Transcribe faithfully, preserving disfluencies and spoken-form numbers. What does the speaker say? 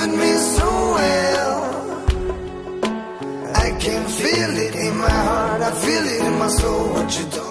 loving me so well. I can feel it in my heart, I feel it in my soul. What you do